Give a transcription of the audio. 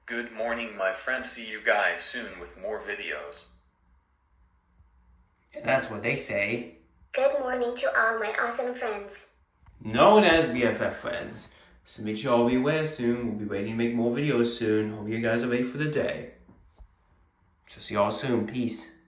Good morning, my friends. See you guys soon with more videos. Yeah, that's what they say. Good morning to all my awesome friends. Known as BFF friends. So make sure I'll be aware soon. We'll be ready to make more videos soon. Hope you guys are ready for the day. So see y'all soon. Peace.